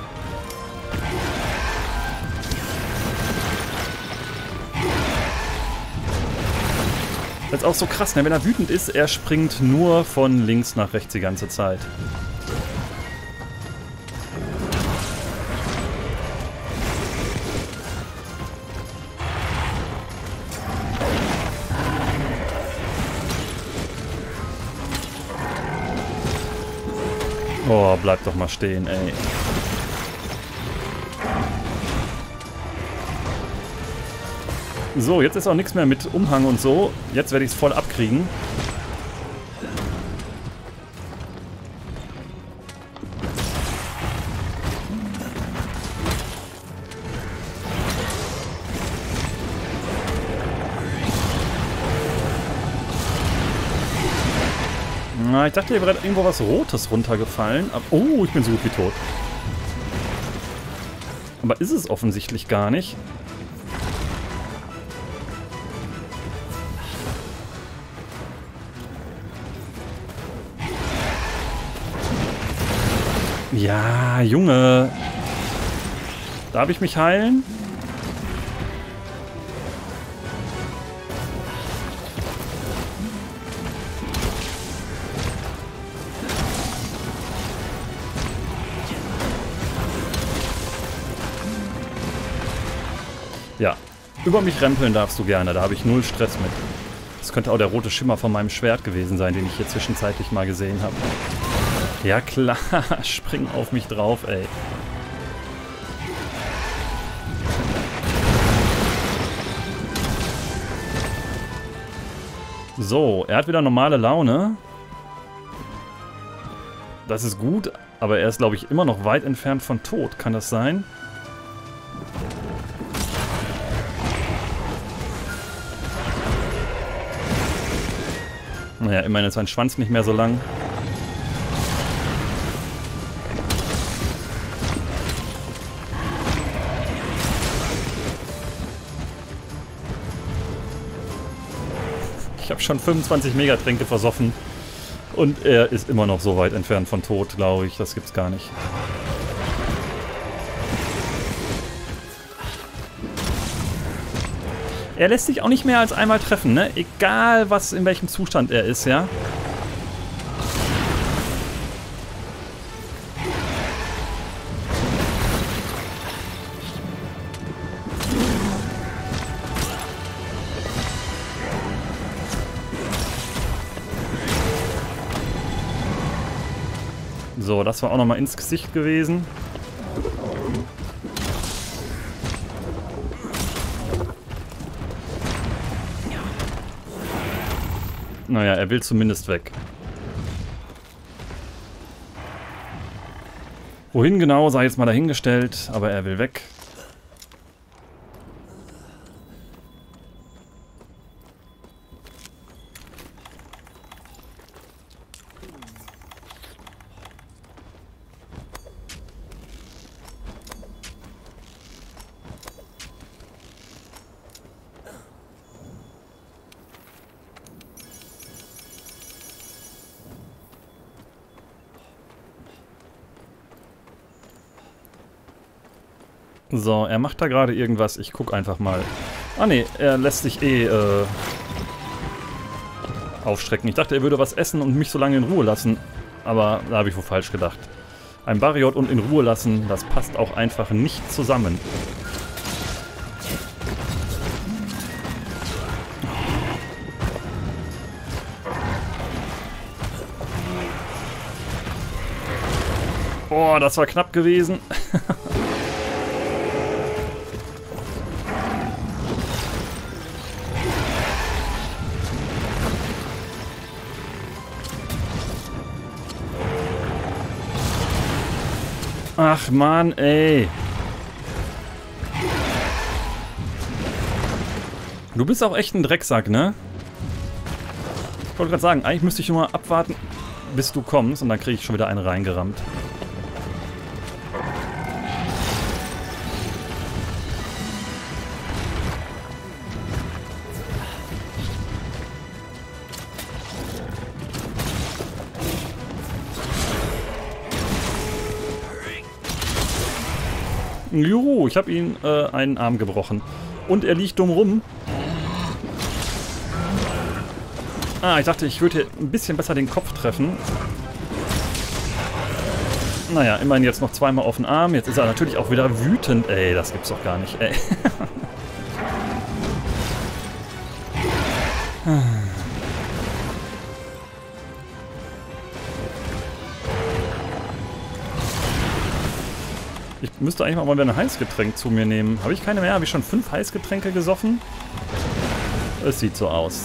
Das ist auch so krass, ne? Wenn er wütend ist, er springt nur von links nach rechts die ganze Zeit. Oh, bleib doch mal stehen, ey. So, jetzt ist auch nichts mehr mit Umhang und so. Jetzt werde ich es voll abkriegen. Na, ich dachte, hier wäre irgendwo was Rotes runtergefallen. Aber, oh, ich bin so gut wie tot. Aber ist es offensichtlich gar nicht. Ja, Junge. Darf ich mich heilen? Ja, über mich rempeln darfst du gerne, da habe ich null Stress mit. Das könnte auch der rote Schimmer von meinem Schwert gewesen sein, den ich hier zwischenzeitlich mal gesehen habe. Ja klar, spring auf mich drauf, ey. So, er hat wieder normale Laune. Das ist gut, aber er ist, glaube ich, immer noch weit entfernt von Tod. Kann das sein? Naja, immerhin ist sein Schwanz nicht mehr so lang. Ich habe schon fünfundzwanzig Megatränke versoffen. Und er ist immer noch so weit entfernt von Tod, glaube ich. Das gibt's gar nicht. Er lässt sich auch nicht mehr als einmal treffen, ne? Egal, was in welchem Zustand er ist, ja? So, das war auch nochmal ins Gesicht gewesen. Naja, er will zumindest weg. Wohin genau, sei jetzt mal dahingestellt, aber er will weg. So, er macht da gerade irgendwas. Ich guck einfach mal. Ah ne, er lässt sich eh äh, aufstrecken. Ich dachte, er würde was essen und mich so lange in Ruhe lassen. Aber da habe ich wohl falsch gedacht. Ein Bariot und in Ruhe lassen, das passt auch einfach nicht zusammen. Oh, das war knapp gewesen. Ach Mann, ey. Du bist auch echt ein Drecksack, ne? Ich wollte gerade sagen, eigentlich müsste ich nur mal abwarten, bis du kommst und dann kriege ich schon wieder eine reingerammt. Juhu, ich habe ihn äh, einen Arm gebrochen. Und er liegt dumm rum. Ah, ich dachte, ich würde hier ein bisschen besser den Kopf treffen. Naja, immerhin jetzt noch zweimal auf den Arm. Jetzt ist er natürlich auch wieder wütend. Ey, das gibt's doch gar nicht, ey. Ich müsste eigentlich mal wieder ein Heißgetränk zu mir nehmen. Habe ich keine mehr? Habe ich schon fünf Heißgetränke gesoffen? Es sieht so aus.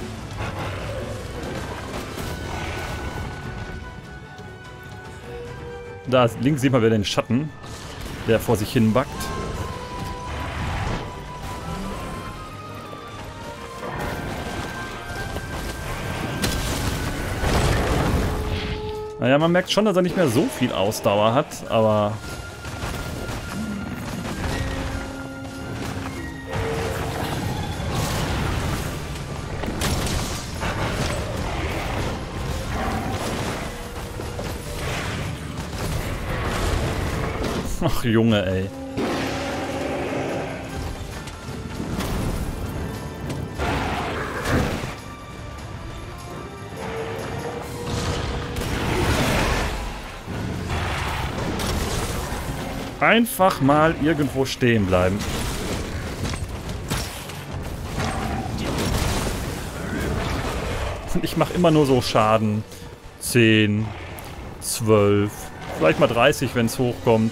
Da links sieht man wieder den Schatten, der vor sich hin backt. Naja, man merkt schon, dass er nicht mehr so viel Ausdauer hat, aber... Ach, Junge, ey. Einfach mal irgendwo stehen bleiben. Und ich mache immer nur so Schaden. zehn, zwölf, vielleicht mal dreißig, wenn es hochkommt.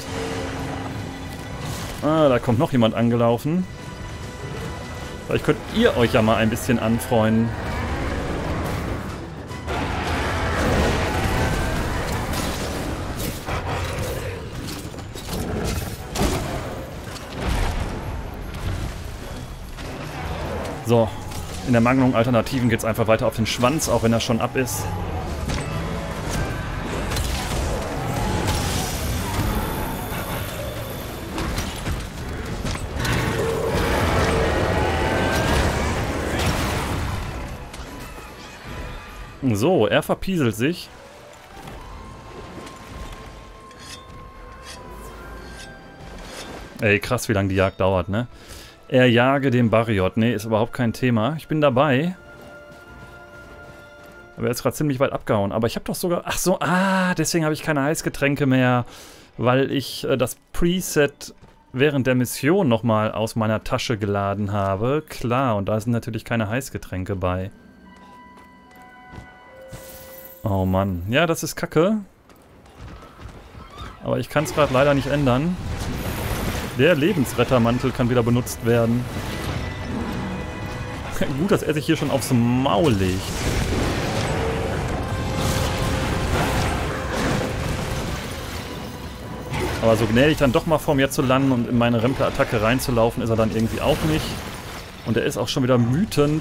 Ah, da kommt noch jemand angelaufen. Vielleicht könnt ihr euch ja mal ein bisschen anfreunden. So, in der Mangelung Alternativen geht es einfach weiter auf den Schwanz, auch wenn er schon ab ist. So, er verpieselt sich. Ey, krass, wie lange die Jagd dauert, ne? Er jage den Bariot. Ne, ist überhaupt kein Thema. Ich bin dabei. Aber er ist gerade ziemlich weit abgehauen. Aber ich habe doch sogar... Ach so, ah, deswegen habe ich keine Heißgetränke mehr. Weil ich äh, das Preset während der Mission nochmal aus meiner Tasche geladen habe. Klar, und da sind natürlich keine Heißgetränke bei. Oh Mann. Ja, das ist kacke. Aber ich kann es gerade leider nicht ändern. Der Lebensrettermantel kann wieder benutzt werden. Gut, dass er sich hier schon aufs Maul legt. Aber so gnädig dann doch mal vor mir zu landen und in meine Rempler-Attacke reinzulaufen, ist er dann irgendwie auch nicht. Und er ist auch schon wieder wütend.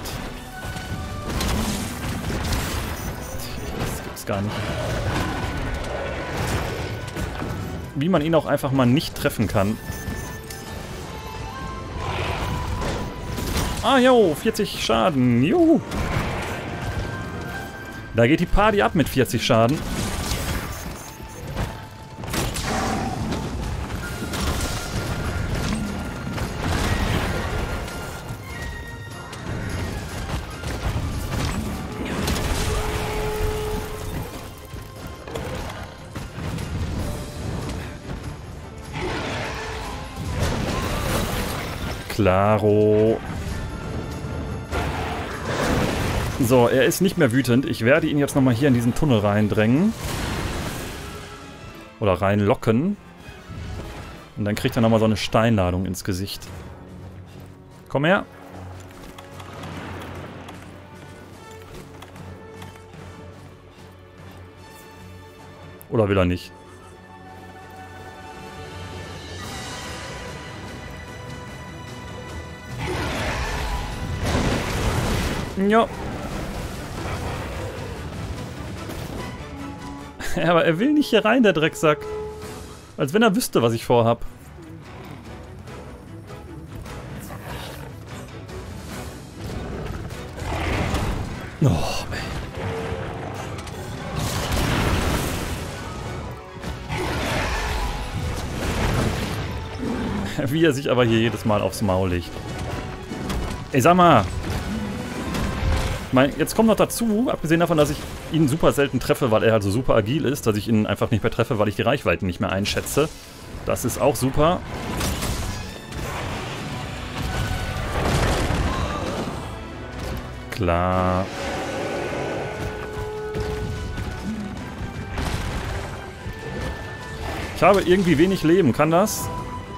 Das gibt's gar nicht. Wie man ihn auch einfach mal nicht treffen kann. Ah, jo, vierzig Schaden. Juhu. Da geht die Party ab mit vierzig Schaden. Klaro. So, er ist nicht mehr wütend. Ich werde ihn jetzt nochmal hier in diesen Tunnel reindrängen. Oder reinlocken. Und dann kriegt er nochmal so eine Steinladung ins Gesicht. Komm her. Oder will er nicht? Ja. Ja, aber er will nicht hier rein, der Drecksack. Als wenn er wüsste, was ich vorhab. Oh, ey. Wie er sich aber hier jedes Mal aufs Maul legt. Ey, sag mal. Ich meine, jetzt kommt noch dazu, abgesehen davon, dass ich ihn super selten treffe, weil er halt so super agil ist, dass ich ihn einfach nicht mehr treffe, weil ich die Reichweiten nicht mehr einschätze. Das ist auch super. Klar. Ich habe irgendwie wenig Leben, kann das?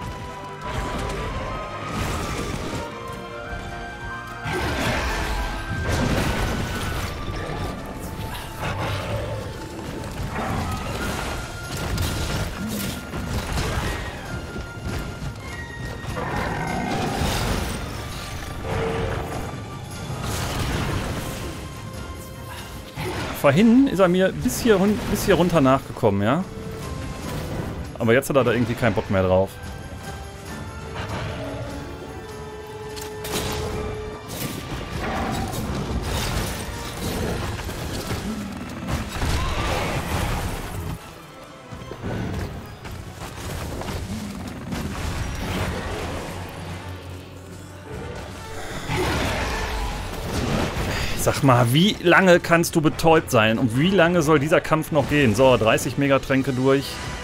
Vorhin ist er mir bis hier, bis hier runter nachgekommen, ja? Aber jetzt hat er da irgendwie keinen Bock mehr drauf. sag mal, wie lange kannst du betäubt sein? Und wie lange soll dieser Kampf noch gehen? So, dreißig Megatränke durch.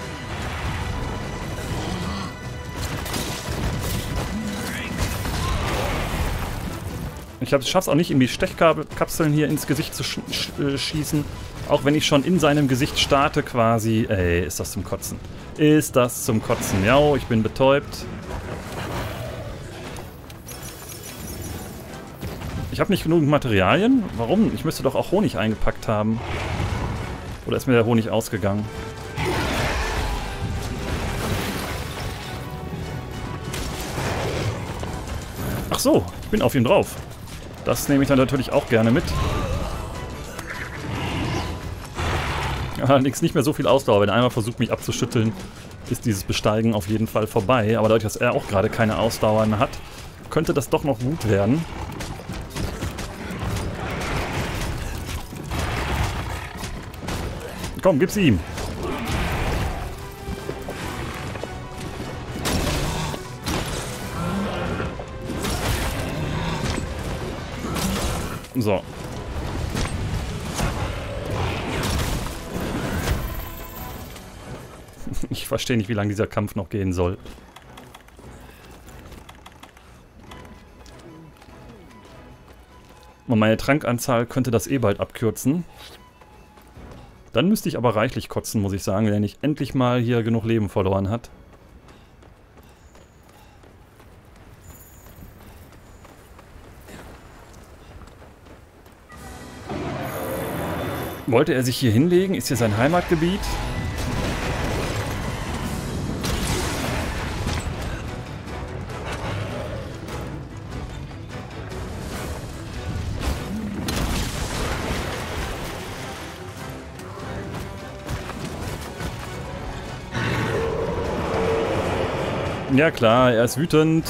Ich schaffe es auch nicht, ihm die Stechkapseln hier ins Gesicht zu sch sch äh, schießen. Auch wenn ich schon in seinem Gesicht starte quasi. Ey, ist das zum Kotzen. Ist das zum Kotzen. Ja, ich bin betäubt. Ich habe nicht genug Materialien? Warum? Ich müsste doch auch Honig eingepackt haben. Oder ist mir der Honig ausgegangen? Ach so, ich bin auf ihm drauf. Das nehme ich dann natürlich auch gerne mit. Allerdings nicht mehr so viel Ausdauer. Wenn er einmal versucht, mich abzuschütteln, ist dieses Besteigen auf jeden Fall vorbei. Aber dadurch, dass er auch gerade keine Ausdauer mehr hat, könnte das doch noch gut werden. Komm, gib's ihm. So. Ich verstehe nicht, wie lange dieser Kampf noch gehen soll. Und meine Trankanzahl könnte das eh bald abkürzen. Dann müsste ich aber reichlich kotzen, muss ich sagen, wenn er nicht endlich mal hier genug Leben verloren hat. Wollte er sich hier hinlegen? Ist hier sein Heimatgebiet? Ja klar, er ist wütend.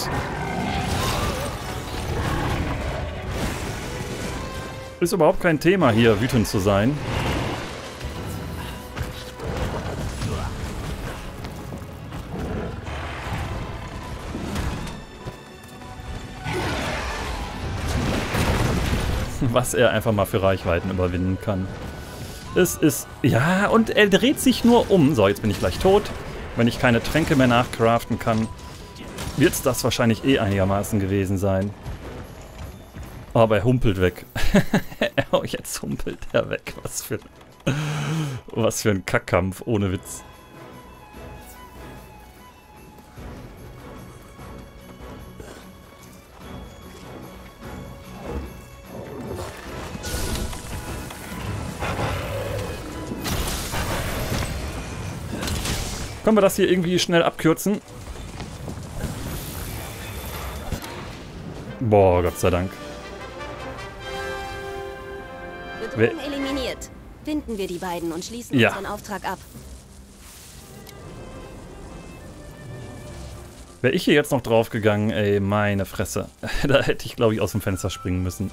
Ist überhaupt kein Thema hier, wütend zu sein. Was er einfach mal für Reichweiten überwinden kann. Es ist... Ja, und er dreht sich nur um. So, jetzt bin ich gleich tot. Wenn ich keine Tränke mehr nachcraften kann, wird es das wahrscheinlich eh einigermaßen gewesen sein. Aber er humpelt weg. Oh, jetzt humpelt er weg. Was für, was für ein Kackkampf, ohne Witz. Können wir das hier irgendwie schnell abkürzen? Boah, Gott sei Dank. Bedrohung eliminiert. Binden wir die beiden und schließen ja. unseren Auftrag ab. Wäre ich hier jetzt noch draufgegangen, ey, meine Fresse. Da hätte ich, glaube ich, aus dem Fenster springen müssen.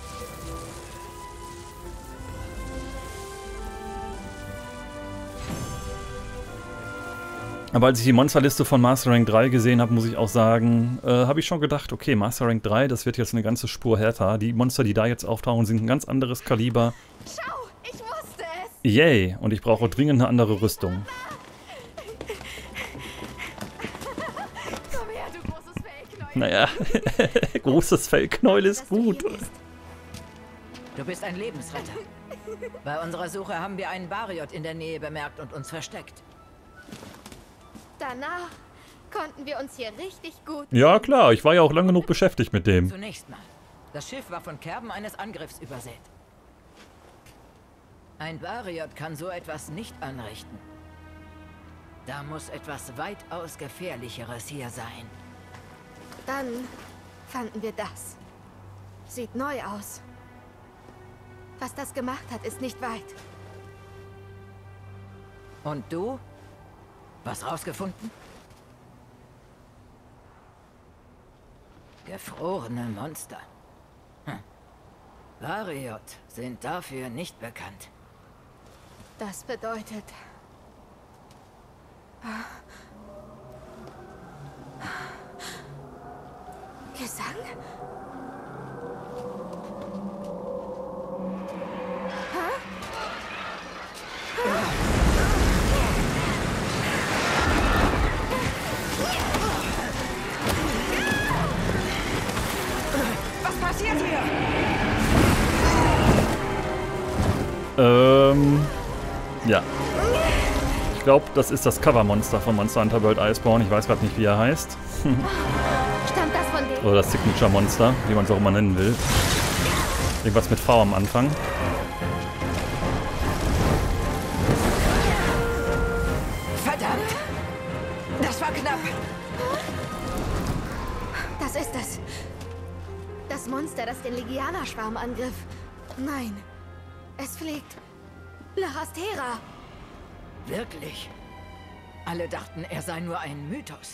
Aber als ich die Monsterliste von Master Rank drei gesehen habe, muss ich auch sagen, äh, habe ich schon gedacht, okay, Master Rank drei, das wird jetzt eine ganze Spur härter. Die Monster, die da jetzt auftauchen, sind ein ganz anderes Kaliber. Schau, ich wusste es! Yay, und ich brauche dringend eine andere Rüstung. Komm her, du großes Fellknäuel! Naja, großes Fellknäuel ist gut. Du bist ein Lebensretter. Bei unserer Suche haben wir einen Bariot in der Nähe bemerkt und uns versteckt. Danach konnten wir uns hier richtig gut... Ja klar, ich war ja auch lang genug beschäftigt mit dem. Zunächst mal. Das Schiff war von Kerben eines Angriffs übersät. Ein Bariot kann so etwas nicht anrichten. Da muss etwas weitaus Gefährlicheres hier sein. Dann fanden wir das. Sieht neu aus. Was das gemacht hat, ist nicht weit. Und du? Was rausgefunden? Gefrorene Monster. Hm. Bariot sind dafür nicht bekannt. Das bedeutet... Gesang? Ja. Ich glaube, das ist das Covermonster von Monster Hunter World Iceborne. Ich weiß gerade nicht, wie er heißt. Stammt das von dem? Oder das Signature Monster, wie man es auch immer nennen will. Irgendwas mit V am Anfang. Verdammt! Das war knapp! Das ist es. Das Monster, das den Legianer-Schwarm angriff. Nein. Es fliegt nach Astera. Wirklich? Alle dachten, er sei nur ein Mythos.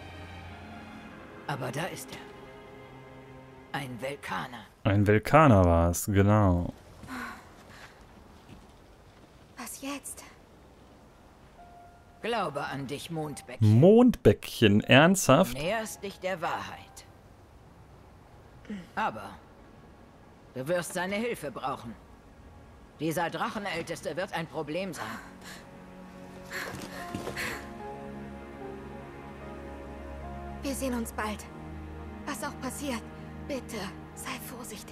Aber da ist er. Ein Velkaner. Ein Velkaner war es, genau. Was jetzt? Glaube an dich, Mondbäckchen. Mondbäckchen, ernsthaft? Näherst dich der Wahrheit. Aber du wirst seine Hilfe brauchen. Dieser Drachenälteste wird ein Problem sein. Wir sehen uns bald. Was auch passiert, bitte sei vorsichtig.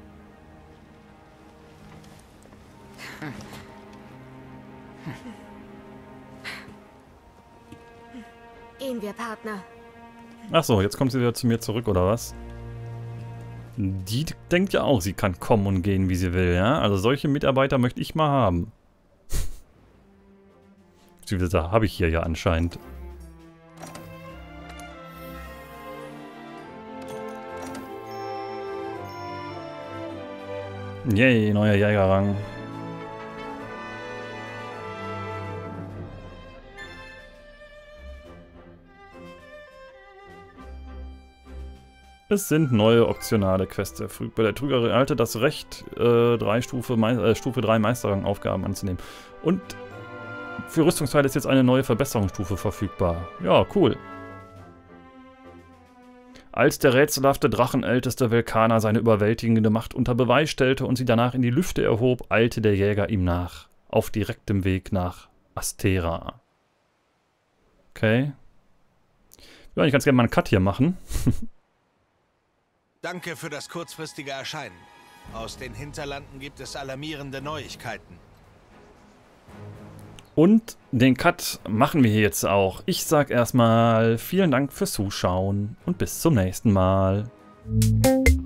Gehen wir, Partner. Achso, jetzt kommt sie wieder zu mir zurück, oder was? Die denkt ja auch, sie kann kommen und gehen, wie sie will, ja? Also solche Mitarbeiter möchte ich mal haben. Beziehungsweise habe ich hier ja anscheinend. Yay, neuer Jägerrang. Es sind neue optionale Quests erfüllt. Bei der Trüger erhalte das Recht, äh, drei Stufe, äh, Stufe drei Meisterrang-Aufgaben anzunehmen. Und für Rüstungsteile ist jetzt eine neue Verbesserungsstufe verfügbar. Ja, cool. Als der rätselhafte Drachenälteste Velkaner seine überwältigende Macht unter Beweis stellte und sie danach in die Lüfte erhob, eilte der Jäger ihm nach. Auf direktem Weg nach Astera. Okay. Ja, ich kann gerne mal einen Cut hier machen. Danke für das kurzfristige Erscheinen. Aus den Hinterlanden gibt es alarmierende Neuigkeiten. Und den Cut machen wir hier jetzt auch. Ich sag erstmal vielen Dank fürs Zuschauen und bis zum nächsten Mal.